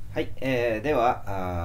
はい、では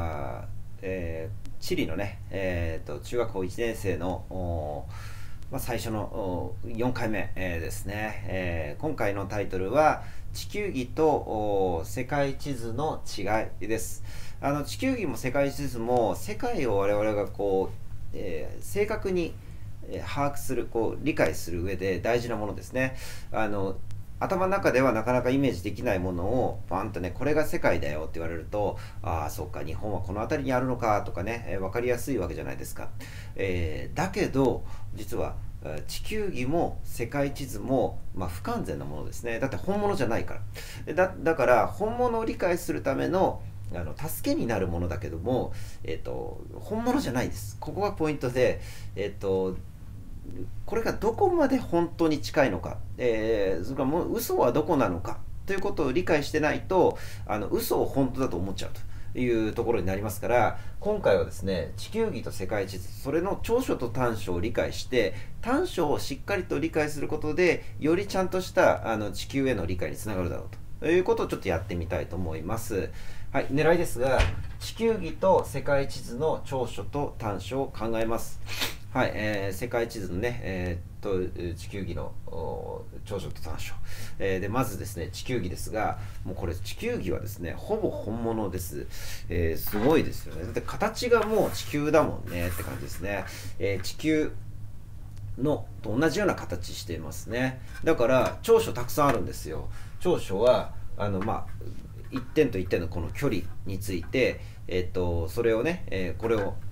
地理のね、中学校1年生の最初の4回目、ですね、今回のタイトルは地球儀と世界地図の違いです。地球儀も世界地図も世界を我々が正確に把握する理解する上で大事なものですね。頭の中ではなかなかイメージできないものをパンとね、これが世界だよって言われると、ああそうか、日本はこの辺りにあるのかとかね、分かりやすいわけじゃないですか。だけど実は地球儀も世界地図も、不完全なものですね。だって本物じゃないから。だから本物を理解するための助けになるものだけども、本物じゃないです。ここがポイントで、これがどこまで本当に近いのか、それからもう嘘はどこなのかということを理解してないと、嘘を本当だと思っちゃうというところになりますから、今回はですね、地球儀と世界地図、それの長所と短所を理解して、短所をしっかりと理解することで、よりちゃんとした地球への理解につながるだろうということをちょっとやってみたいと思います。はい、狙いですが、地球儀と世界地図の長所と短所を考えます。はい、世界地図のね、地球儀の長所と短所、でまずですね、地球儀ですが、もうこれ地球儀はですね、ほぼ本物です。すごいですよね。だって形がもう地球だもんねって感じですね。地球のと同じような形していますね。だから長所たくさんあるんですよ。長所は一点と一点のこの距離について、それをね、これを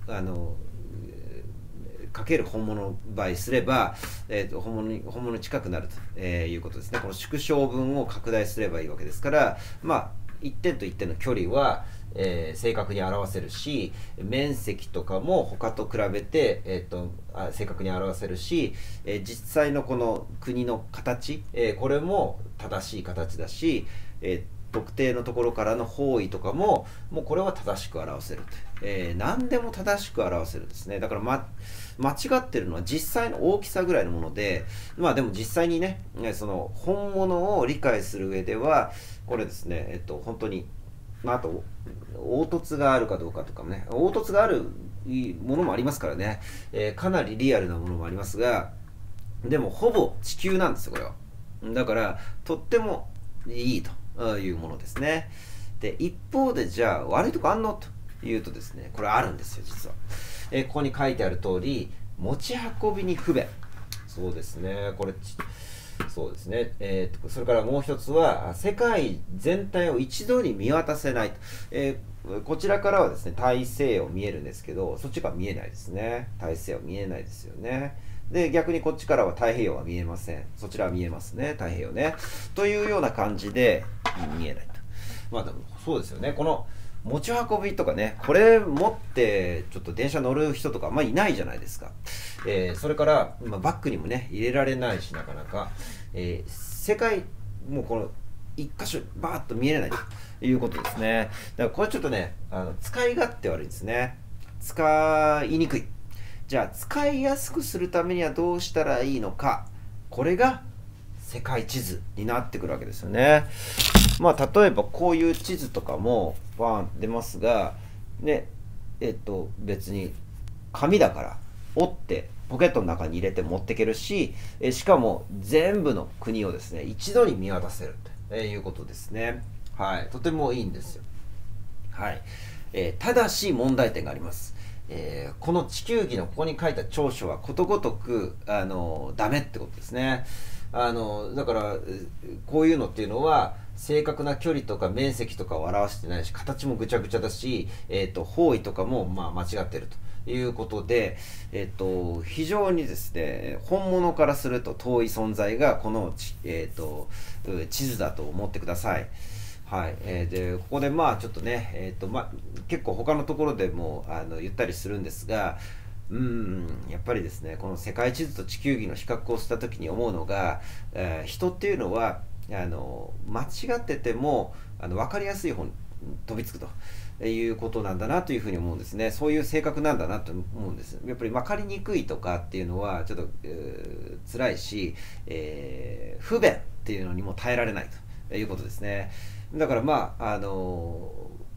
かける本物倍すれば、本物に近くなると、いうことですね。この縮小分を拡大すればいいわけですから、一点と一点の距離は、正確に表せるし、面積とかも他と比べて、正確に表せるし、実際のこの国の形、これも正しい形だし、特定のところからの方位とかもこれは正しく表せると、何でも正しく表せるんですね。だから、間違ってるのは実際の大きさぐらいのもので、でも実際にね、その本物を理解する上ではこれですね、本当に、あと凹凸があるかどうかとかもね、凹凸があるものもありますからね、かなりリアルなものもありますが、でもほぼ地球なんですよこれは。だからとってもいいというものですね。で一方で、じゃあ悪いとこあんのというとですね、これあるんですよ実は。ここに書いてある通り、持ち運びに不便。そうですね、これそうですね、それからもう一つは世界全体を一度に見渡せないと、こちらからはですね大西洋見えるんですけど、そっちが見えないですね。大西洋見えないですよね。で逆にこっちからは太平洋は見えません。そちらは見えますね、太平洋ね。というような感じで見えないと。でもそうですよね。この持ち運びとかね、これ持ってちょっと電車乗る人とかいないじゃないですか。それから、バッグにもね入れられないし、なかなか、世界もうこの一箇所バーッと見えないということですね。だからこれちょっとね、使い勝手悪いですね。使いにくい。じゃあ使いやすくするためにはどうしたらいいのか、これが世界地図になってくるわけですよね。例えばこういう地図とかもバーン出ますが、ね、別に紙だから折ってポケットの中に入れて持っていけるし、しかも全部の国をですね一度に見渡せるということですね。はい、とてもいいんですよ。はい、ただし問題点があります。この地球儀のここに書いた長所はことごとくダメってことですね。だからこういうのっていうのは正確な距離とか面積とかを表してないし、形もぐちゃぐちゃだし、方位とかも間違ってるということで、非常にですね本物からすると遠い存在がこの地図だと思ってください。はい、でここでちょっとね、結構他のところでも言ったりするんですが、やっぱりですね、この世界地図と地球儀の比較をした時に思うのが、人っていうのは間違ってても分かりやすい方に飛びつくということなんだなというふうに思うんですね。そういう性格なんだなと思うんです。やっぱり分かりにくいとかっていうのはちょっと、辛いし、不便っていうのにも耐えられないということですね。だから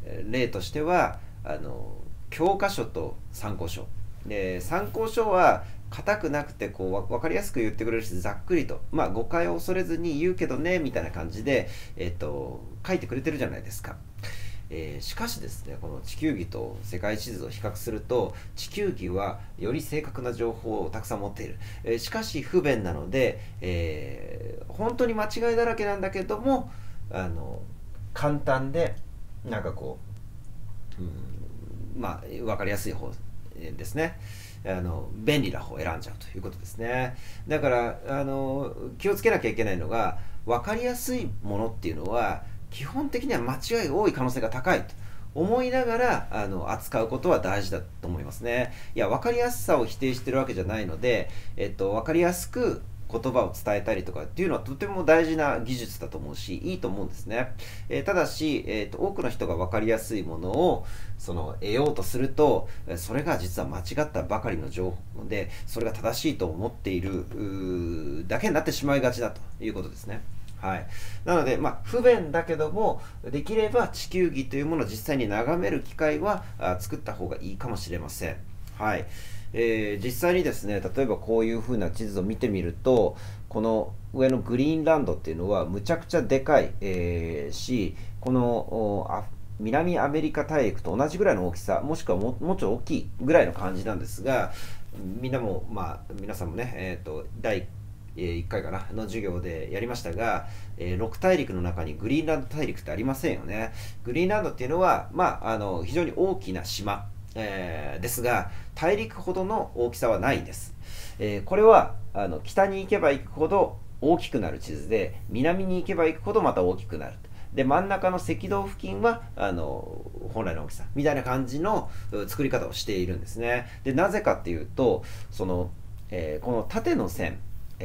例としては教科書と参考書で、参考書は硬くなくてこう分かりやすく言ってくれるし、ざっくりと、誤解を恐れずに言うけどねみたいな感じで、書いてくれてるじゃないですか。しかしですね、この地球儀と世界地図を比較すると、地球儀はより正確な情報をたくさん持っている、しかし不便なので、本当に間違いだらけなんだけども簡単でなんかこう、分かりやすい方ですね。便利な方を選んじゃうということですね。だから気をつけなきゃいけないのが、分かりやすいものっていうのは基本的には間違いが多い可能性が高いと思いながら扱うことは大事だと思いますね。いや、分かりやすさを否定してるわけじゃないので、分かりやすく言葉を伝えたりとかっていうのはとても大事な技術だと思うし、いいと思うんですね。ただし、多くの人が分かりやすいものを得ようとすると、それが実は間違ったばかりの情報で、それが正しいと思っているだけになってしまいがちだということですね。はい、なので、不便だけども、できれば地球儀というものを実際に眺める機会は作った方がいいかもしれません。はい、実際にですね、例えばこういう風な地図を見てみると、この上のグリーンランドっていうのはむちゃくちゃでかい、し、この南アメリカ大陸と同じぐらいの大きさ、もしくはもうちょっと大きいぐらいの感じなんですが、皆さんもね、第1回かなの授業でやりましたが、6大陸の中にグリーンランド大陸ってありませんよね。グリーンランドっていうのは、非常に大きな島、ですが、大陸ほどの大きさはないんです。これは北に行けば行くほど大きくなる地図で、南に行けば行くほどまた大きくなる。で、真ん中の赤道付近は本来の大きさみたいな感じの作り方をしているんですね。で、なぜかっていうと、この縦の線、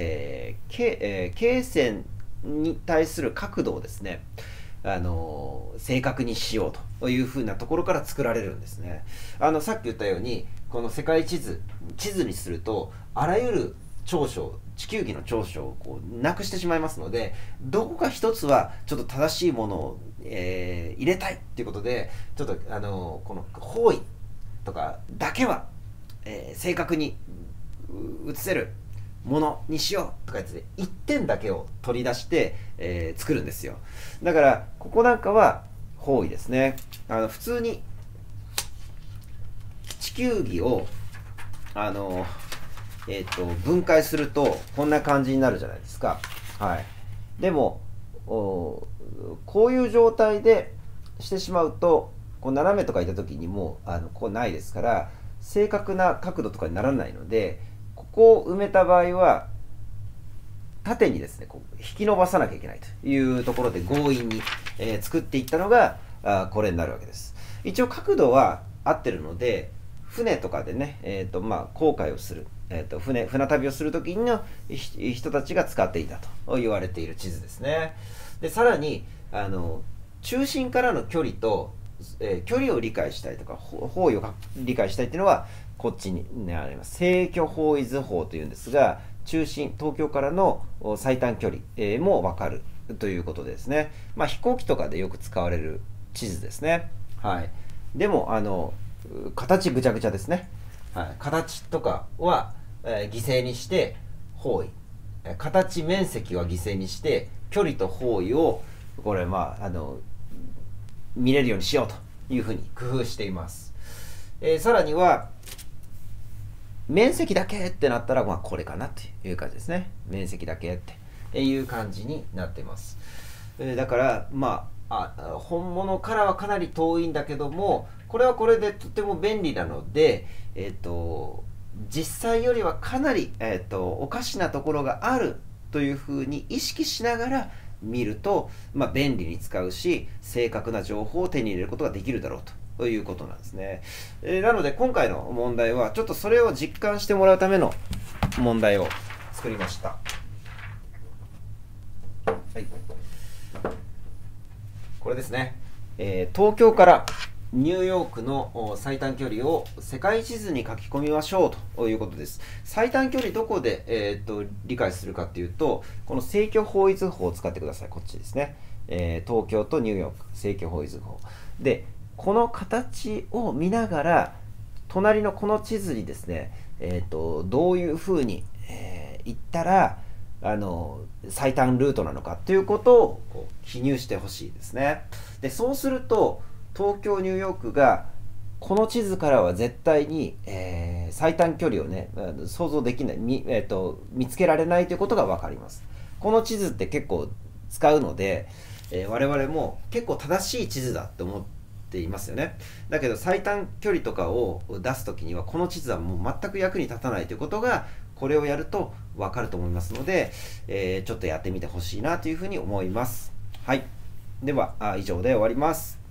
経線に対する角度をですね、正確にしようというふうなところから作られるんですね。さっき言ったように、この世界地図にすると、あらゆる長所、地球儀の長所をこうなくしてしまいますので、どこか一つはちょっと正しいものを、入れたいっていうことで、ちょっとこの方位とかだけは、正確に映せるものにしようとか言って、1点だけを取り出して、作るんですよ。だからここなんかは方位ですね。普通に地球儀を分解するとこんな感じになるじゃないですか。はい、でもこういう状態でしてしまうと、こう斜めとかいった時にもこうないですから、正確な角度とかにならないので、ここを埋めた場合は縦にですね、こう引き伸ばさなきゃいけないというところで強引に、作っていったのがこれになるわけです。一応角度は合ってるので、船とかでね、航海をする、船旅をする時の人たちが使っていたと言われている地図ですね。で、さらに中心からの距離と、距離を理解したいとか方位を理解したいっていうのはこっちにあります。正距方位図法というんですが、中心、東京からの最短距離、も分かるということですね。飛行機とかでよく使われる地図ですね。はい、でも形ぐちゃぐちゃですね。はい、形とかは、犠牲にして方位、形面積は犠牲にして距離と方位をこれ見れるようにしようというふうに工夫しています。さらには面積だけってなったら、これかなという感じですね。面積だけっていう感じになっています。だから本物からはかなり遠いんだけども、これはこれでとても便利なので、実際よりはかなり、おかしなところがあるというふうに意識しながら見ると、便利に使うし、正確な情報を手に入れることができるだろうということなんですね。なので今回の問題はちょっとそれを実感してもらうための問題を作りました。はい、これですね。東京からニューヨークの最短距離を世界地図に書き込みましょうということです。最短距離どこで、理解するかっていうと、この正距方位図法を使ってください。こっちですね。東京とニューヨーク、正距方位図法。で、 この形を見ながら隣のこの地図にですね、どういうふうに、行ったら最短ルートなのかということをこう記入してほしいですね。でそうすると東京ニューヨークがこの地図からは絶対に、最短距離をね想像できない、見つけられないということが分かります。この地図って結構使うので、我々も結構正しい地図だと思っていますよね。だけど最短距離とかを出す時にはこの地図はもう全く役に立たないということがこれをやると分かると思いますので、ちょっとやってみてほしいなというふうに思います。はい、では以上で終わります。